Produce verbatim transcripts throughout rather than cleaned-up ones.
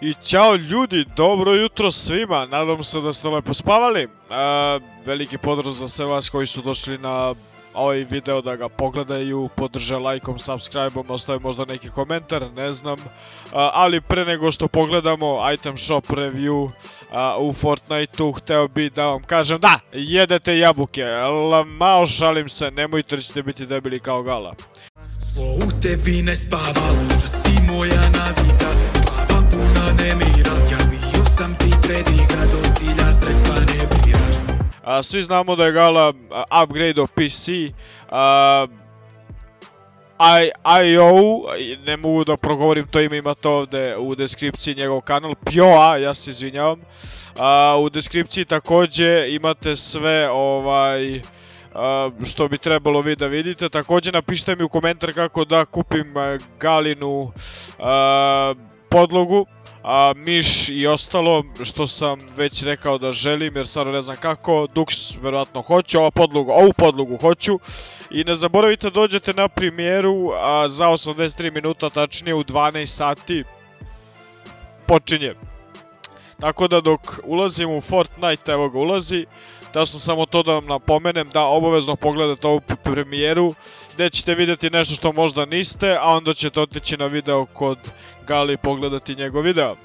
I ćao ljudi, dobro jutro svima, nadam se da ste lepo spavali. E, veliki pozdrav za sve vas koji su došli na ovaj video da ga pogledaju, podrže lajkom, subscribe-om, ostave možda neki komentar, ne znam. E, ali pre nego što pogledamo item shop review a, u Fortniteu, hteo bi da vam kažem da, jedete jabuke, malo šalim se, nemojte da ćete biti debili kao gala. Zlo u tebi ne spava, loža si moja navika, glava puna nemira, ja bio sam ti prediga, do cilja sredstva ne biraš. A, svi znamo da je Gala upgrade o P C, a, I O, ne mogu da progovorim to ime, imate ovdje u deskripciji njegov kanal, Pjoa, ja se izvinjavam. A, u deskripciji također imate sve ovaj... Uh, što bi trebalo vi da vidite. Također napišite mi u komentar kako da kupim uh, Galinu uh, podlogu, uh, miš i ostalo što sam već rekao da želim, jer stvarno ne znam kako. Dux verovatno hoću, ova podlogu, ovu podlogu hoću. I ne zaboravite dođete na premijeru uh, za osamdeset tri minuta, tačnije u dvanaest sati počinje. Tako da dok ulazim u Fortnite, evo ga ulazi. Da sam samo to da vam napomenem da obavezno pogledate ovu premijeru gdje ćete vidjeti nešto što možda niste, a onda ćete otići na video kod Gali i pogledati njegov video.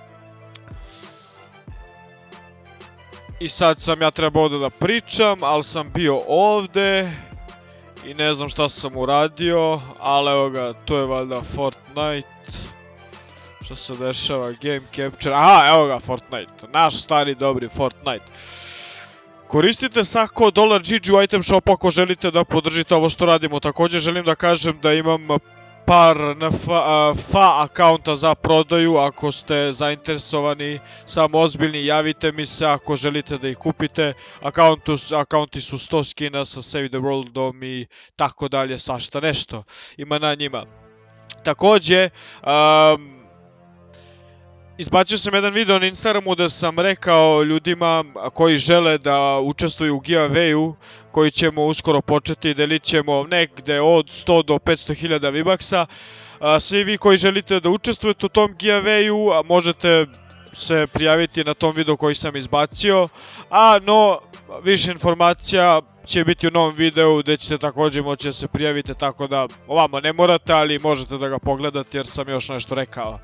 I sad sam ja trebao ovdje da pričam, ali sam bio ovdje i ne znam šta sam uradio, ali evo ga, to je valjda Fortnite. Što se dešava, game capture, aha evo ga Fortnite, naš stari dobri Fortnite. Koristite sako dolar G G u item shopu ako želite da podržite ovo što radimo. Također želim da kažem da imam par N F A akaunta za prodaju. Ako ste zainteresovani, samo ozbiljni, javite mi se ako želite da ih kupite. Akaunti su sto skina sa Save the Worldom i tako dalje, svašta nešto ima na njima. Također, um, izbacio sam jedan video na Instagramu da sam rekao ljudima koji žele da učestvuju u giveawayu koji ćemo uskoro početi, delit ćemo negde od sto do petsto hiljada V-Bucksa. Svi vi koji želite da učestvujete u tom giveawayu možete se prijaviti na tom videu koji sam izbacio, a no više informacija će biti u novom videu gdje ćete također moći da se prijavite, tako da ovamo ne morate, ali možete da ga pogledate jer sam još nešto rekao.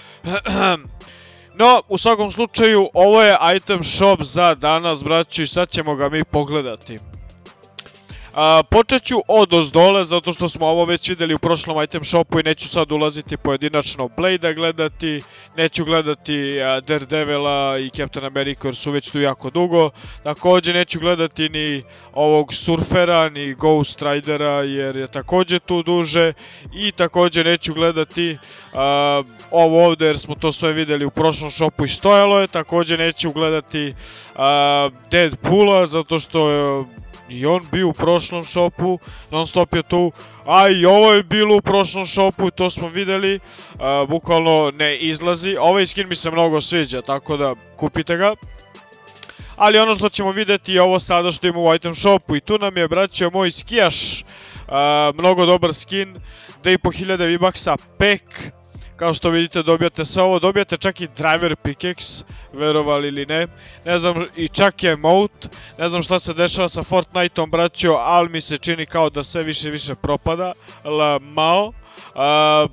No, u svakom slučaju, ovo je item shop za danas, braćo, i sad ćemo ga mi pogledati. A, počet ću od ozdole, zato što smo ovo već vidjeli u prošlom item shopu i neću sad ulaziti pojedinačno Blade-a gledati, neću gledati a, Daredevila i Captain America jer su već tu jako dugo, također neću gledati ni ovog Surfera, ni Ghost Ridera jer je također tu duže i također neću gledati a, ovo ovdje jer smo to sve vidjeli u prošlom shopu i stojalo je, također neću gledati a, Deadpoola zato što je i on bio u prošlom shopu, non stop je tu, a i ovo je bilo u prošlom shopu, to smo vidjeli, uh, bukvalno ne izlazi. Ovaj skin mi se mnogo sviđa, tako da kupite ga. Ali ono što ćemo vidjeti je ovo sada što ima u item shopu i tu nam je, braćo moj, skijaš, uh, mnogo dobar skin, dve i po hiljade V-Bucksa pek. Kao što vidite dobijate sve ovo, dobijate čak i driver pickaxe, verovali ili ne, ne znam, i čak je emote, ne znam šta se dešava sa Fortniteom, braćo, ali mi se čini kao da sve više i više propada, mao. Uh,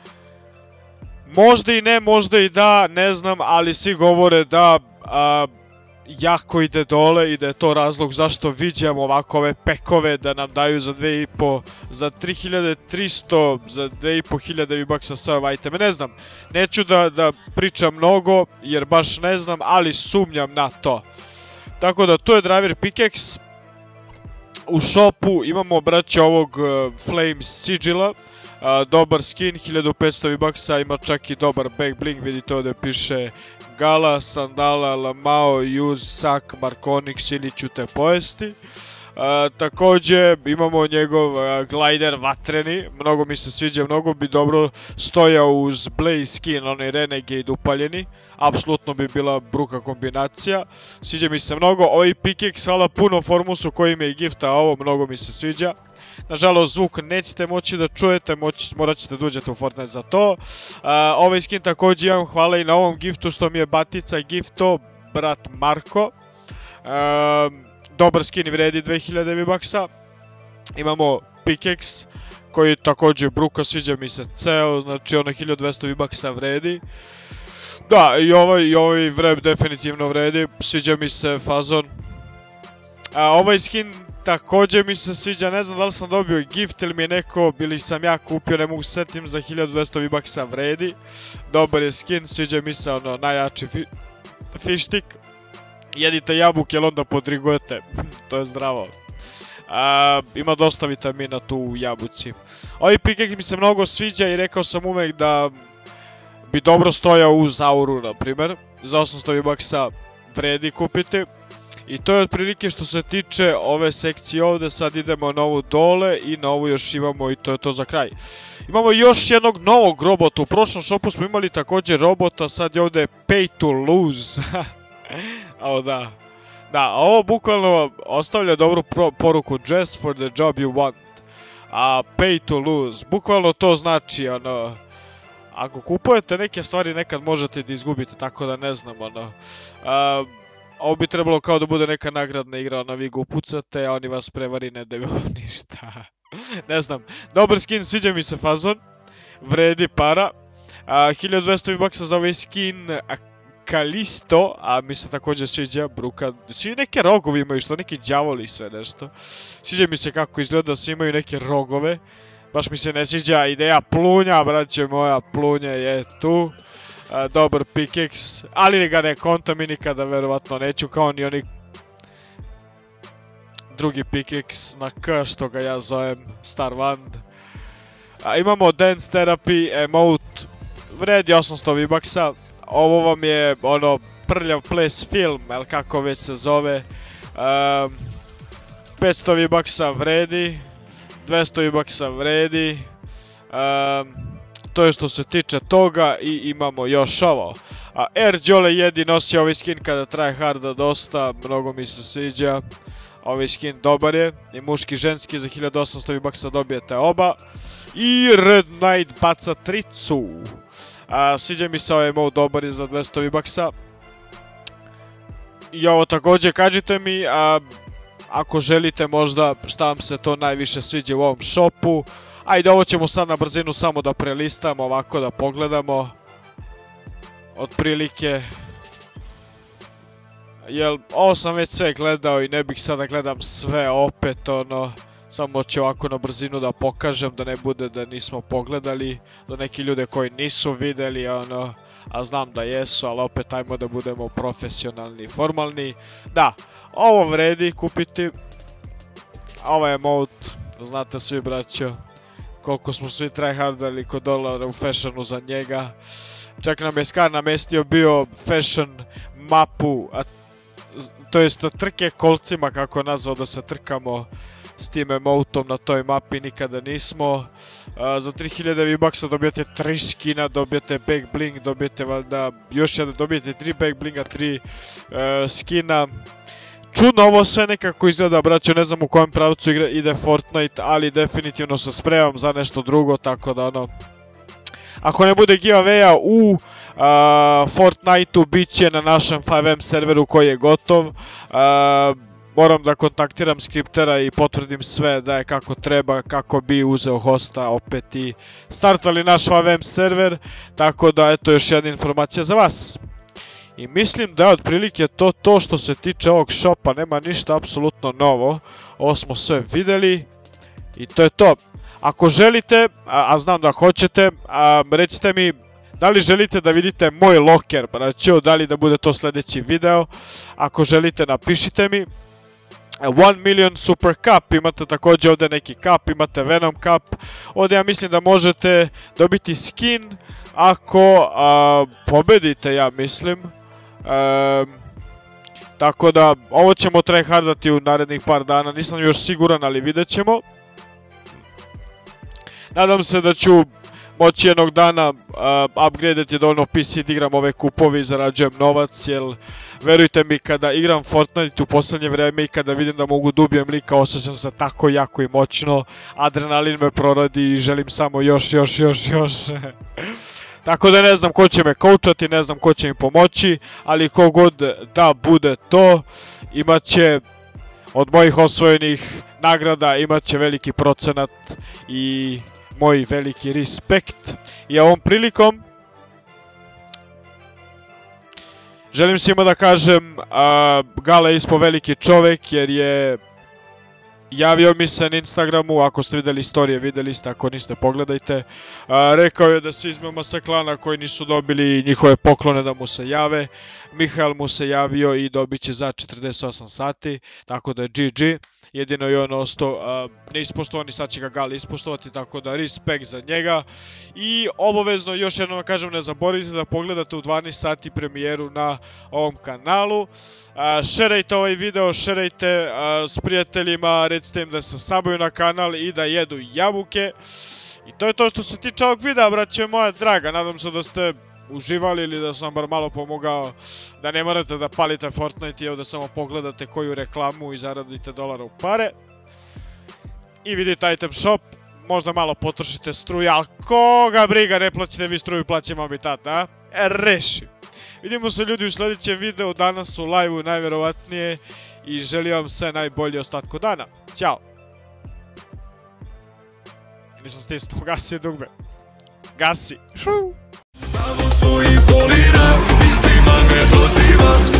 možda i ne, možda i da, ne znam, ali svi govore da uh, jako ide dole i da je to razlog zašto viđamo ovako ove pekove da nam daju za dve i po, za tri hiljade tristo, za dve i po hiljade V-Bucksa sve ove iteme, ne znam, neću da, da pričam mnogo jer baš ne znam, ali sumnjam na to. Tako da to je driver pickaxe, u shopu imamo, braće, ovog uh, Flames Sigila, uh, dobar skin, hiljadu petsto V-Bucksa, ima čak i dobar back bling, vidite ovdje piše Gala, sandala, lamao, use, sak, markonix ili ću te pojesti. Uh, također imamo njegov uh, glider vatreni, mnogo mi se sviđa, mnogo bi dobro stojao uz Blaze skin, onaj Renegade upaljeni, apsolutno bi bila bruka kombinacija, sviđa mi se mnogo. Ovaj pickaxe, hvala puno Formusu koji mi je gifta ovo, mnogo mi se sviđa. nažalost zvuk nećete moći da čujete, moći, morat ćete da uđete u Fortnite za to. Uh, ovaj skin također imam, hvala i na ovom giftu što mi je Batica gifto, brat Marko. Uh, dobar skin i vredi dve hiljade V-Bucksa. Imamo pickaxe koji također bruka, sviđa mi se ceo, znači ono hiljadu dvesta V-Bucksa vredi. Da, i ovaj, i ovaj vreb definitivno vredi, sviđa mi se fazon. A, ovaj skin također mi se sviđa, ne znam da li sam dobio gift ili mi je neko, ili sam ja kupio, ne mogu setim, za hiljadu dvesta V-Bucksa vredi. Dobar je skin, sviđa mi se ono najjači fi fištik. Jedite jabuke, jel onda podrigujete, to je zdravo. A, ima dosta vitamina tu u jabuci. Ovaj pickaxe mi se mnogo sviđa i rekao sam uvek da bi dobro stojao uz auru, na primjer. Za osamsto V-Bucksa vredi kupiti. I to je otprilike što se tiče ove sekcije ovdje. Sad idemo na ovu dole i na ovu još imamo i to je to za kraj. Imamo još jednog novog robota. U prošlom shopu smo imali također robota, sad je ovdje pay to lose. O da. Da, a ovo bukvalno ostavlja dobru poruku, dress for the job you want. A pay to lose, bukvalno to znači ono, ako kupujete neke stvari nekad možete da izgubite, tako da ne znam ono. A, ovo bi trebalo kao da bude neka nagradna igra, ono vi ga upucate, a oni vas prevari, ne daju ništa. Ne znam, dobar skin, sviđa mi se fazon, vredi para. A, hiljadu dvesta V-Bucksa za ovaj skin, a, Kalisto, a mi se također sviđa bruka, svi neke rogovi imaju, što neki đavoli i sve nešto. Sviđa mi se kako izgleda, svi imaju neke rogove, baš mi se ne sviđa ideja plunja, braće moja, plunja je tu. A, dobar pickaxe, ali ga ne kontam i nikada verovatno neću, kao ni oni drugi pickaxe na K, što ga ja zovem Star Wand. A, imamo Dance Therapy emote, vredi osamsto V-Bucksa. Ovo vam je ono prljav ples film, el kako već se zove. Um, petsto V-Bucksa vredi, dvesta V-Bucksa vredi. Um, to je što se tiče toga i imamo još ovo. A Air Jole Jedi nosi ovaj skin kada traje harda dosta, mnogo mi se sviđa. Ovaj skin dobar je, i muški i ženski, za hiljadu osamsto V-Bucksa dobijete oba. I Red Knight baca tricu. A, sviđa mi se ovaj emote, dobar je za dvesta V-Bucksa. I ovo također kažite mi, a, ako želite možda šta vam se to najviše sviđa u ovom shopu. Ajde, ovo ćemo sad na brzinu samo da prelistamo, ovako da pogledamo. Otprilike. Jel, ovo sam već sve gledao i ne bih sada gledam sve opet, ono. Samo ću ovako na brzinu da pokažem, da ne bude da nismo pogledali, da neki ljude koji nisu vidjeli, ono, a znam da jesu, ali opet ajmo da budemo profesionalni i formalni. Da, ovo vredi kupiti, ovaj emote, znate svi braćo, koliko smo svi tryhardali kod dolara u fashionu za njega. Čak nam je Skar namestio bio fashion mapu, a, to jest trke kolcima, kako je nazvao, da se trkamo s tim emotom na toj mapi, nikada nismo. Uh, za tri hiljade V-Bucksa dobijete tri skina, dobijete back bling, dobijete valjda još jedan, dobijete tri back blinga, tri uh, skina. Čudno ovo sve nekako izgleda, braćo, ne znam u kojem pravcu igra, ide Fortnite, ali definitivno se spremam za nešto drugo, tako da ono, ako ne bude giveaway-a u uh, Fortnite-u, bit će na našem five M serveru koji je gotov. Uh, Moram da kontaktiram skriptera i potvrdim sve da je kako treba, kako bi uzeo hosta opet i startali naš five M server, tako da eto još jedna informacija za vas. I mislim da je otprilike to to što se tiče ovog shopa, nema ništa apsolutno novo, ovo smo sve vidjeli i to je to. Ako želite, a, a znam da hoćete, a, recite mi da li želite da vidite moj locker, braćo, da li da bude to sljedeći video, ako želite napišite mi. one million super cup, imate također ovdje neki cup, imate Venom cup, ovdje ja mislim da možete dobiti skin ako a, pobedite, ja mislim. E, tako da ovo ćemo tryhardati u narednih par dana, nisam još siguran, ali vidjet ćemo. Nadam se da ću moći jednog dana uh, upgradeti dovoljno P C da igram ove kupovi i zarađujem novac, jer verujte mi, kada igram Fortnite u posljednje vreme i kada vidim da mogu da ubijem lika, osjećam se tako jako i moćno, adrenalin me proradi i želim samo još, još, još, još. Tako da ne znam ko će me koučati, ne znam ko će mi pomoći, ali kogod da bude to, imat će od mojih osvojenih nagrada, imat će veliki procenat i moj veliki respekt. I ovom prilikom želim svima da kažem, a, Gale je ispo veliki čovek jer je javio mi se na Instagramu, ako ste vidjeli istorije, vidjeli ste, ako niste pogledajte. A, rekao je da se izmema sa klana koji nisu dobili njihove poklone da mu se jave. Mihael mu se javio i dobit će za četrdeset osam sati, tako da je G G. Jedino je on ostao uh, neispoštovani, sad će ga Gali ispoštovati, tako da respekt za njega. I obavezno još jednom kažem, ne zaboravite da pogledate u dvanaest sati premijeru na ovom kanalu. Uh, šerajte ovaj video, šerajte uh, s prijateljima, recite im da se sabuju na kanal i da jedu jabuke. I to je to što se tiče ovog videa, braće moja draga, nadam se da ste uživali ili da sam bar malo pomogao, da ne morate da palite Fortnite i evo da samo pogledate koju reklamu i zaradite dolara u pare. I vidite item shop, možda malo potrošite struju, ali koga briga, ne plaćate vi struju, plaćamo mi tata, a? E, reši. Vidimo se ljudi u sljedećem videu, danas u live-u najvjerovatnije i želim vam sve najbolje ostatku dana. Ćao. Nisam stisnuo, gasi dugme. Gasi. Pravo svojih folira, iznima me doziva.